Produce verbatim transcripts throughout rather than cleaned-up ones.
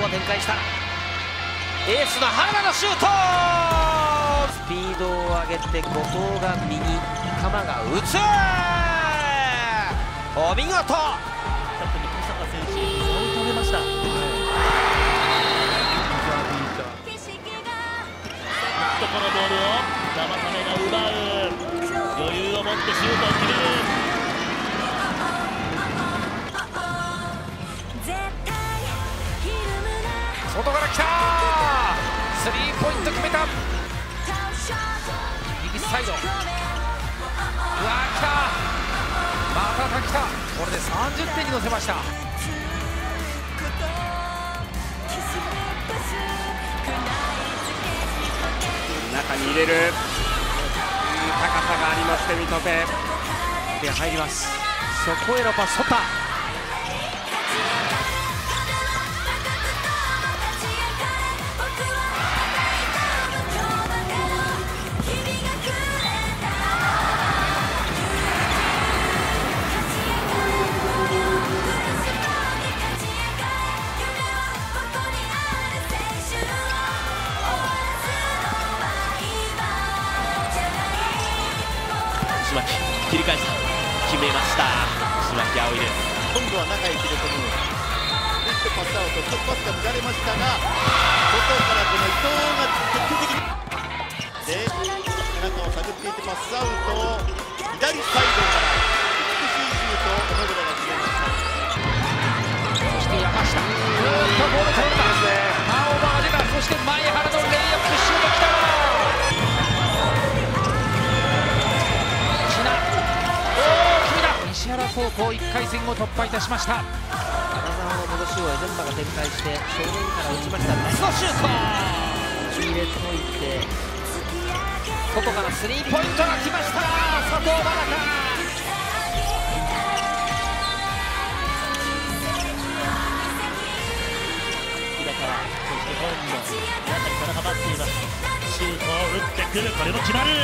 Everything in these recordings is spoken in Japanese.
を展開したエースの原田のシュート。スピードを上げて後藤が右、鎌が打つ。お見事。ちょっと三坂選手、差を止めました。このボールを生田目が奪う。余裕を持ってシュートを決める。外から来た。スリーポイント決めた。右サイド。うわー来た。また来た。これでさんじゅってんに乗せました。 中に入れる。高さがありまして、水戸勢で入ります。そこへのパス、ソタ。島木切り返した決めました。島木葵です。 今度は中へ切れ込む。そしてパスアウト、ちょっとパスが乱れましたが、外からこの伊藤が徹底的にで中を探っていてパスアウト、左サイドから美しいシュートを小野寺が決めました。 そして山下、ずーっとボール取れた。ターンオーバーが出た。そして前原のレイアップシュートきた。石原高校いっかい戦を突破いたしました。金沢の戻しをエデンバが展開して正面から打ちました。ナイスのシュート入れといて、外からスリーポイントが来ました。佐藤真中。平川、そして本野中に田中待っています。シュートを打ってくる。これも決まる。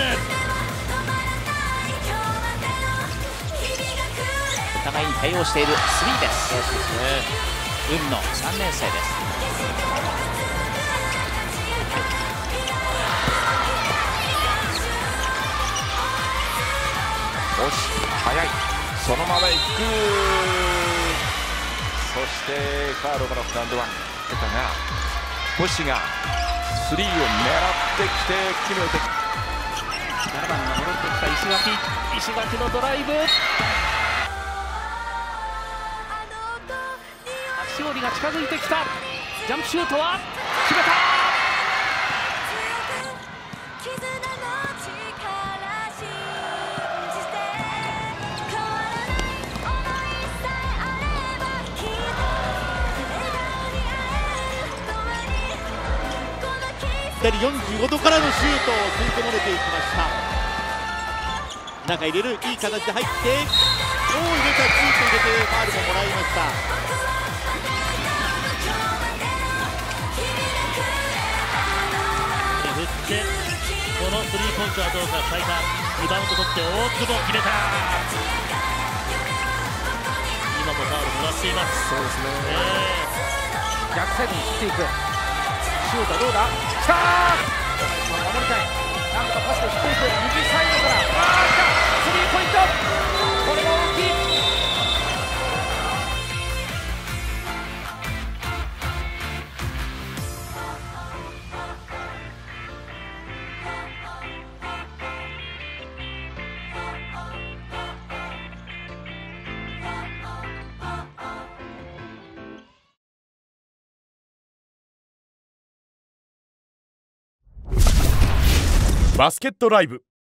お互いに対応しているスリーです。そうですね。雲野さんねん生です。 よし、速い。そのまま行く。そしてカードからフランドワン出たが、星がスリーを狙ってきて決めて。 ななばんが戻ってきた石垣。石垣のドライブ。勝利が近づいてきた。ジャンプシュートは決めた。 左よんじゅうごどからのシュートを吸い込まれていきました。中入れる、いい形で入って、おお入れた、シュート入れてファウルももらいました。 でこのスリーポイントはどうか。最多リバウンド取って大久保決めた。今もファウルもらっています。 そうですね、 えー、逆サイドに切っていく。シュートどうだ。きたー。守りたい。なんとかパスで切っていく。右サイドからあー来た。スリーポイント。これも大きい。 バスケットライブ